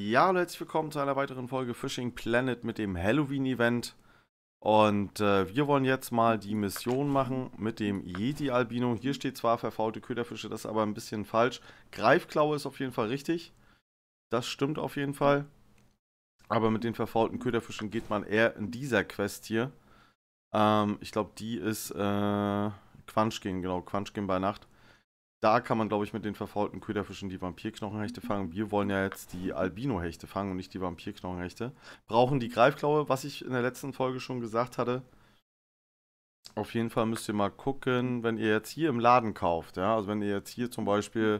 Ja, und herzlich willkommen zu einer weiteren Folge Fishing Planet mit dem Halloween-Event. Und wir wollen jetzt mal die Mission machen mit dem Yeti-Albino. Hier steht zwar verfaulte Köderfische, das ist aber ein bisschen falsch. Greifklaue ist auf jeden Fall richtig. Das stimmt auf jeden Fall. Aber mit den verfaulten Köderfischen geht man eher in dieser Quest hier. Ich glaube, die ist Quanschgin, genau, Quanschgin bei Nacht. Da kann man, glaube ich, mit den verfaulten Köderfischen die Vampirknochenhechte fangen. Wir wollen ja jetzt die Albino-Hechte fangen und nicht die Vampirknochenhechte. Brauchen die Greifklaue, was ich in der letzten Folge schon gesagt hatte. Auf jeden Fall müsst ihr mal gucken, wenn ihr jetzt hier im Laden kauft. Ja? Also wenn ihr jetzt hier zum Beispiel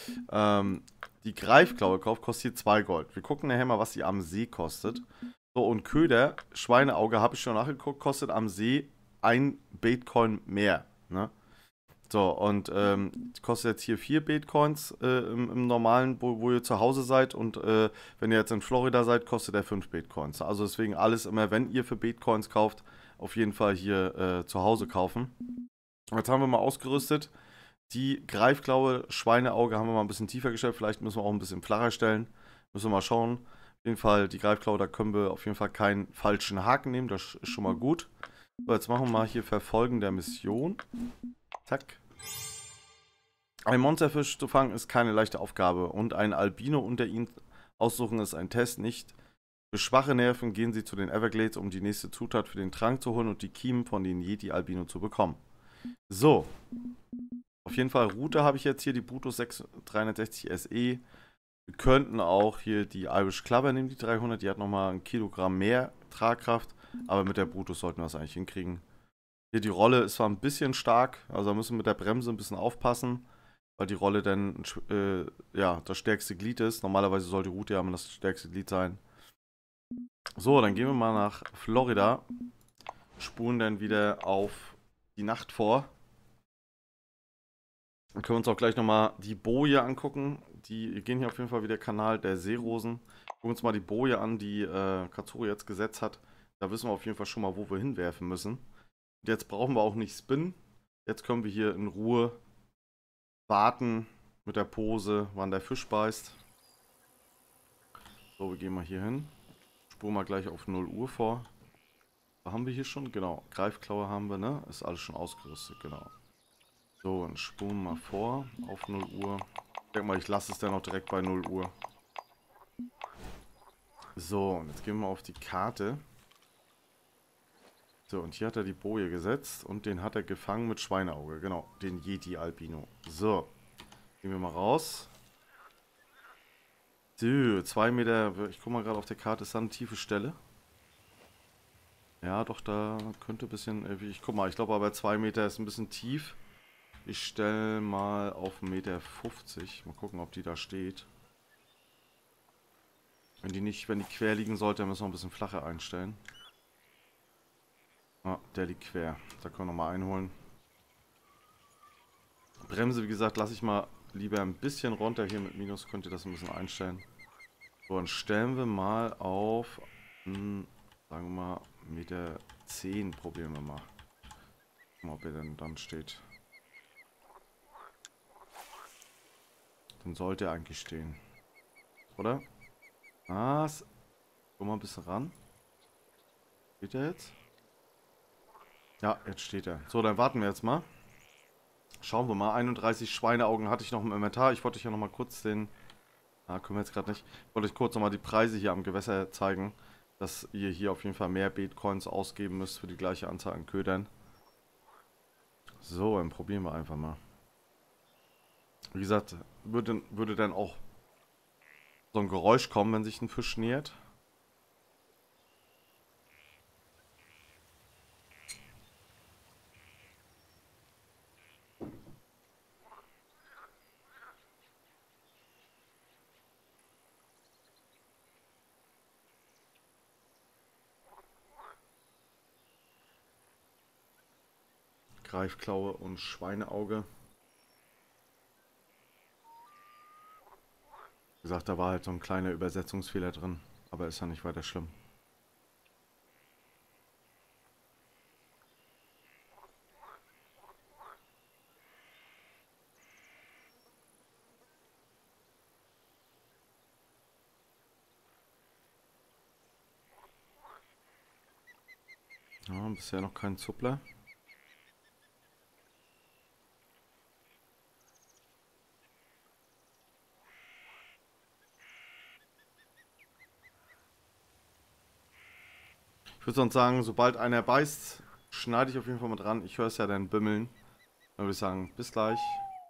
die Greifklaue kauft, kostet hier 2 Gold. Wir gucken nachher mal, was die am See kostet. So, und Köder, Schweineauge, habe ich schon nachgeguckt, kostet am See 1 Bitcoin mehr. Ne? So, und kostet jetzt hier 4 Bitcoins im normalen, wo ihr zu Hause seid. Und wenn ihr jetzt in Florida seid, kostet er 5 Bitcoins. Also deswegen alles immer, wenn ihr für Bitcoins kauft, auf jeden Fall hier zu Hause kaufen. Jetzt haben wir mal ausgerüstet. Die Greifklaue, Schweineauge haben wir mal ein bisschen tiefer gestellt. Vielleicht müssen wir auch ein bisschen flacher stellen. Müssen wir mal schauen. Auf jeden Fall die Greifklaue, da können wir auf jeden Fall keinen falschen Haken nehmen. Das ist schon mal gut. So, jetzt machen wir mal hier Verfolgen der Mission. Zack. Ein Monsterfisch zu fangen ist keine leichte Aufgabe und ein Albino unter ihnen aussuchen ist ein Test nicht. Für schwache Nerven gehen sie zu den Everglades, um die nächste Zutat für den Trank zu holen und die Kiemen von den Yeti-Albino zu bekommen. So, auf jeden Fall Route habe ich jetzt hier, die Brutus 360 SE. Wir könnten auch hier die Irish Clubber nehmen, die 300, die hat nochmal ein Kilogramm mehr Tragkraft, aber mit der Brutus sollten wir das eigentlich hinkriegen. Hier die Rolle ist zwar ein bisschen stark, also da müssen wir mit der Bremse ein bisschen aufpassen, weil die Rolle dann ja, das stärkste Glied ist. Normalerweise soll die Route ja immer das stärkste Glied sein. So, dann gehen wir mal nach Florida, spulen dann wieder auf die Nacht vor. Dann können wir uns auch gleich nochmal die Boje angucken. Die gehen hier auf jeden Fall wieder Kanal der Seerosen. Gucken uns mal die Boje an, die Katsuri jetzt gesetzt hat. Da wissen wir auf jeden Fall schon mal, wo wir hinwerfen müssen. Und jetzt brauchen wir auch nicht spinnen. Jetzt können wir hier in Ruhe warten mit der Pose, wann der Fisch beißt. So, wir gehen mal hier hin. Spuren mal gleich auf 0 Uhr vor. Was haben wir hier schon? Genau, Greifklaue haben wir, ne? Ist alles schon ausgerüstet, genau. So, dann spuren wir mal vor auf 0 Uhr. Ich denke mal, ich lasse es dann auch direkt bei 0 Uhr. So, und jetzt gehen wir mal auf die Karte. So, und hier hat er die Boje gesetzt und den hat er gefangen mit Schweineauge. Genau, den Yeti-Albino. So, gehen wir mal raus. So, 2 Meter, ich gucke mal gerade auf der Karte, ist da eine tiefe Stelle? Ja, doch, da könnte ein bisschen, ich guck mal, ich glaube aber 2 Meter ist ein bisschen tief. Ich stelle mal auf 1,50 Meter. Mal gucken, ob die da steht. Wenn die quer liegen sollte, dann müssen wir ein bisschen flacher einstellen. Ah, der liegt quer. Da können wir nochmal einholen. Bremse, wie gesagt, lasse ich mal lieber ein bisschen runter. Hier mit Minus könnt ihr das ein bisschen einstellen. So, dann stellen wir mal auf, sagen wir mal, 1,10 Meter. Probieren wir mal. Gucken, ob er denn dann steht. Dann sollte er eigentlich stehen. Oder? Was? Guck mal ein bisschen ran. Steht er jetzt? Ja, jetzt steht er. So, dann warten wir jetzt mal. Schauen wir mal. 31 Schweineaugen hatte ich noch im Inventar. Ich wollte euch ja noch mal kurz den... Ah, können wir jetzt gerade nicht. Ich wollte euch kurz noch mal die Preise hier am Gewässer zeigen. Dass ihr hier auf jeden Fall mehr Bitcoins ausgeben müsst für die gleiche Anzahl an Ködern. So, dann probieren wir einfach mal. Wie gesagt, würde dann auch so ein Geräusch kommen, wenn sich ein Fisch nähert. Greifklaue und Schweineauge. Wie gesagt, da war halt so ein kleiner Übersetzungsfehler drin. Aber ist ja nicht weiter schlimm. Ja, bisher noch kein Zuppler. Ich würde sonst sagen, sobald einer beißt, schneide ich auf jeden Fall mal dran. Ich höre es ja dann bimmeln. Dann würde ich sagen, bis gleich.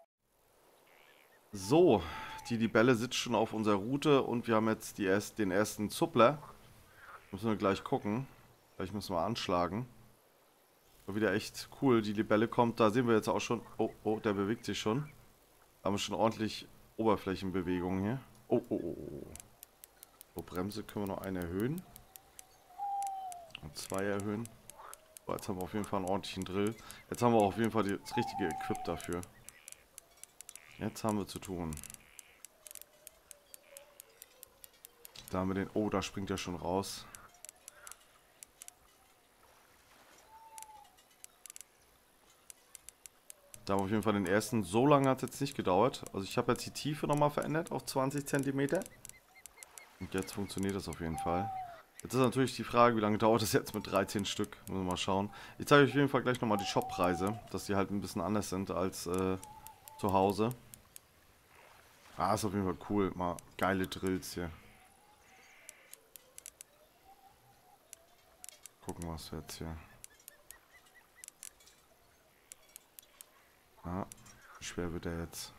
So, die Libelle sitzt schon auf unserer Route und wir haben jetzt den ersten Zuppler. Müssen wir gleich gucken. Gleich müssen wir anschlagen. War wieder echt cool. Die Libelle kommt, da sehen wir jetzt auch schon. Oh, oh, der bewegt sich schon. Da haben wir schon ordentlich Oberflächenbewegung hier. Oh, oh, oh, oh. So, Bremse können wir noch eine erhöhen. Und zwei erhöhen. So, jetzt haben wir auf jeden Fall einen ordentlichen Drill. Jetzt haben wir auf jeden Fall das richtige Equip dafür. Jetzt haben wir zu tun. Da haben wir den... Oh, da springt er schon raus. Da haben wir auf jeden Fall den ersten. So lange hat es jetzt nicht gedauert. Also ich habe jetzt die Tiefe nochmal verändert auf 20 cm. Und jetzt funktioniert das auf jeden Fall. Jetzt ist natürlich die Frage, wie lange dauert das jetzt mit 13 Stück. Müssen wir mal schauen. Ich zeige euch auf jeden Fall gleich nochmal die Shoppreise. Dass die halt ein bisschen anders sind als zu Hause. Ah, ist auf jeden Fall cool. Mal geile Drills hier. Gucken, was wir jetzt hier... Ah, wie schwer wird der jetzt?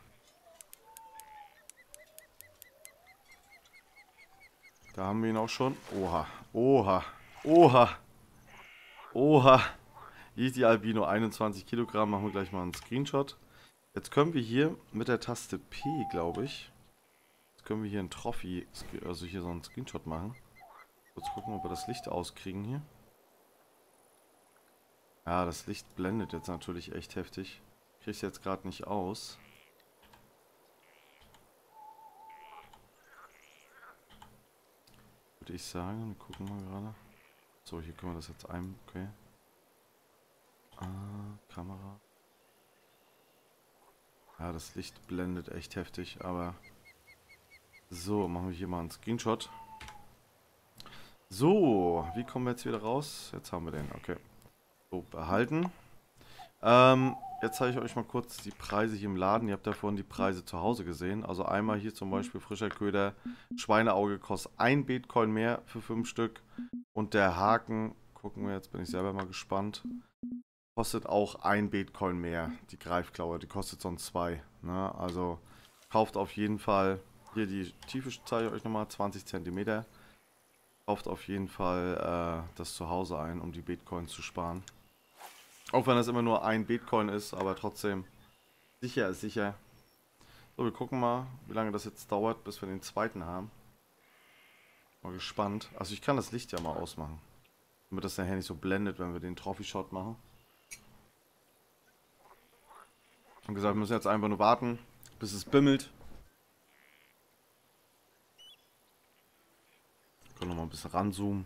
Da haben wir ihn auch schon. Oha, oha, oha, oha. Yeti Albino 21 Kilogramm. Machen wir gleich mal einen Screenshot. Jetzt können wir hier mit der Taste P, glaube ich. Jetzt können wir hier einen Trophy, also hier so einen Screenshot machen. Kurz gucken, ob wir das Licht auskriegen hier. Ja, das Licht blendet jetzt natürlich echt heftig. Kriege ich jetzt gerade nicht aus. Würde ich sagen. Wir gucken mal gerade. So, hier können wir das jetzt ein... Okay. Kamera. Ja, das Licht blendet echt heftig, aber... So, machen wir hier mal einen Screenshot. So, wie kommen wir jetzt wieder raus? Jetzt haben wir den, okay. So, behalten. Jetzt zeige ich euch mal kurz die Preise hier im Laden. Ihr habt ja vorhin die Preise zu Hause gesehen. Also einmal hier zum Beispiel frischer Köder. Schweineauge kostet 1 Bitcoin mehr für 5 Stück. Und der Haken, gucken wir jetzt, bin ich selber mal gespannt, kostet auch 1 Bitcoin mehr. Die Greifklaue, die kostet sonst 2. Ne? Also kauft auf jeden Fall, hier die Tiefe zeige ich euch nochmal, 20 cm. Kauft auf jeden Fall das zu Hause ein, um die Bitcoins zu sparen. Auch wenn das immer nur 1 Bitcoin ist, aber trotzdem, sicher ist sicher. So, wir gucken mal, wie lange das jetzt dauert, bis wir den zweiten haben. Mal gespannt. Also ich kann das Licht ja mal ausmachen, damit das nachher nicht so blendet, wenn wir den Trophy-Shot machen. Wie gesagt, wir müssen jetzt einfach nur warten, bis es bimmelt. Wir können noch mal ein bisschen ranzoomen.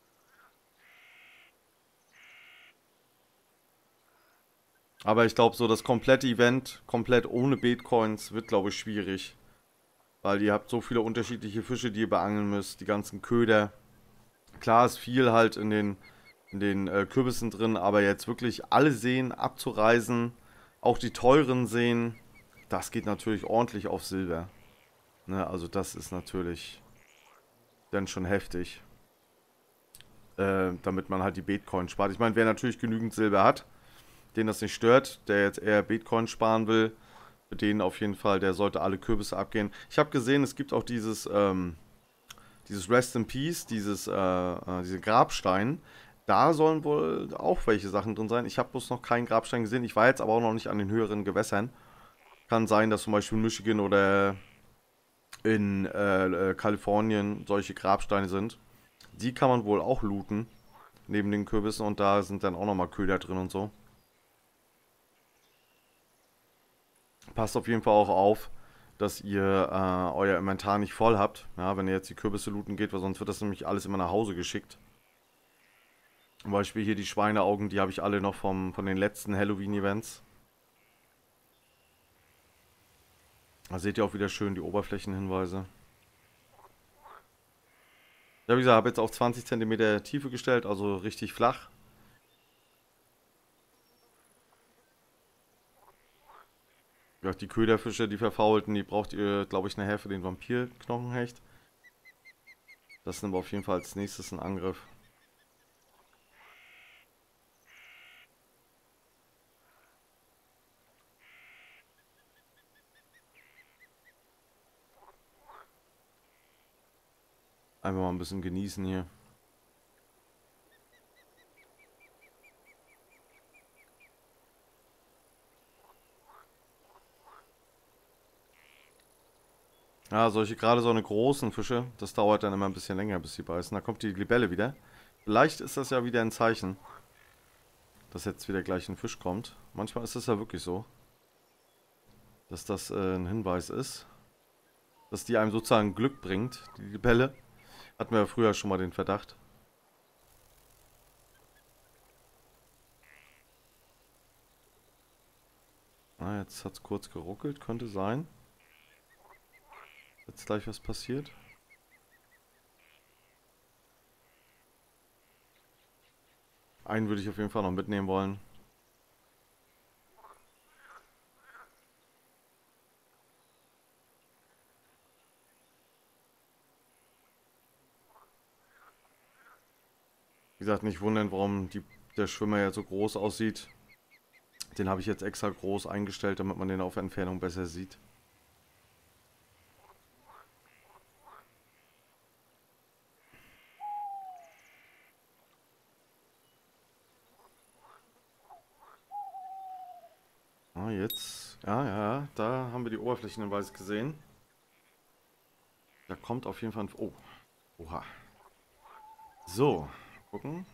Aber ich glaube, so das komplette Event, komplett ohne Bitcoins, wird, glaube ich, schwierig. Weil ihr habt so viele unterschiedliche Fische, die ihr beangeln müsst. Die ganzen Köder. Klar ist viel halt in den Kürbissen drin, aber jetzt wirklich alle Seen abzureisen, auch die teuren Seen, das geht natürlich ordentlich auf Silber. Ne, also das ist natürlich dann schon heftig. Damit man halt die Bitcoin spart. Ich meine, wer natürlich genügend Silber hat, den das nicht stört, der jetzt eher Bitcoin sparen will, für den auf jeden Fall, der sollte alle Kürbisse abgehen. Ich habe gesehen, es gibt auch dieses Rest in Peace, diese Grabstein. Da sollen wohl auch welche Sachen drin sein. Ich habe bloß noch keinen Grabstein gesehen. Ich war jetzt aber auch noch nicht an den höheren Gewässern. Kann sein, dass zum Beispiel in Michigan oder in Kalifornien solche Grabsteine sind. Die kann man wohl auch looten, neben den Kürbissen. Und da sind dann auch nochmal Köder drin und so. Passt auf jeden Fall auch auf, dass ihr euer Inventar nicht voll habt. Ja, wenn ihr jetzt die Kürbisse looten geht, weil sonst wird das nämlich alles immer nach Hause geschickt. Zum Beispiel hier die Schweineaugen, die habe ich alle noch von den letzten Halloween-Events. Da seht ihr auch wieder schön die Oberflächenhinweise. Ja, wie gesagt, habe jetzt auf 20 cm Tiefe gestellt, also richtig flach. Ja, die Köderfische, die verfaulten, die braucht ihr, glaube ich, nachher für den Vampirknochenhecht. Das nimmt auf jeden Fall als nächstes in Angriff. Einfach mal ein bisschen genießen hier. Ja, gerade so eine großen Fische, das dauert dann immer ein bisschen länger, bis sie beißen. Da kommt die Libelle wieder. Vielleicht ist das ja wieder ein Zeichen, dass jetzt wieder gleich ein Fisch kommt. Manchmal ist es ja wirklich so, dass das ein Hinweis ist, dass die einem sozusagen Glück bringt, die Libelle. Hatten wir ja früher schon mal den Verdacht. Ah, jetzt hat es kurz geruckelt, könnte sein. Jetzt gleich was passiert. Einen würde ich auf jeden Fall noch mitnehmen wollen. Wie gesagt, nicht wundern, warum der Schwimmer ja so groß aussieht. Den habe ich jetzt extra groß eingestellt, damit man den auf Entfernung besser sieht. Ah, jetzt. Ja, ja, da haben wir die Oberflächenhinweise gesehen. Da kommt auf jeden Fall ein... Oh. Oha. So. Gucken.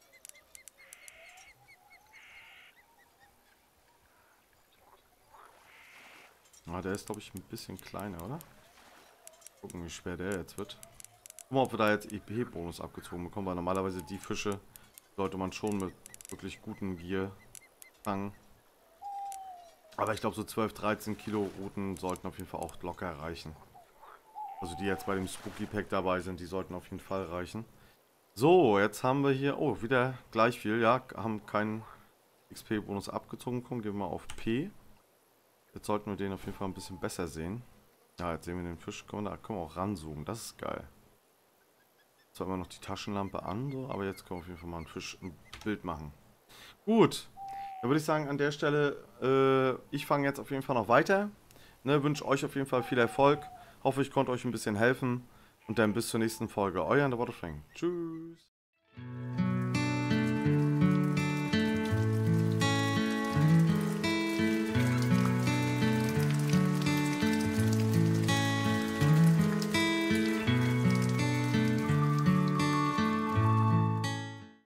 Ah, der ist, glaube ich, ein bisschen kleiner, oder? Gucken, wie schwer der jetzt wird. Gucken wir, ob wir da jetzt EP-Bonus abgezogen bekommen, weil normalerweise die Fische sollte man schon mit wirklich gutem Gear fangen. Aber ich glaube, so 12, 13 Kilo Routen sollten auf jeden Fall auch locker reichen. Also die jetzt bei dem Spooky Pack dabei sind, die sollten auf jeden Fall reichen. So, jetzt haben wir hier, oh, wieder gleich viel, ja, haben keinen XP-Bonus abgezogen bekommen, gehen wir mal auf P. Jetzt sollten wir den auf jeden Fall ein bisschen besser sehen. Ja, jetzt sehen wir den Fisch, da können wir auch ranzoomen, das ist geil. Jetzt haben wir noch die Taschenlampe an, so, aber jetzt können wir auf jeden Fall mal einen Fisch ein Bild machen. Gut, dann würde ich sagen, an der Stelle, ich fange jetzt auf jeden Fall noch weiter. Ne, wünsche euch auf jeden Fall viel Erfolg. Hoffe, ich konnte euch ein bisschen helfen. Und dann bis zur nächsten Folge. Euer Underwater Frank. Tschüss.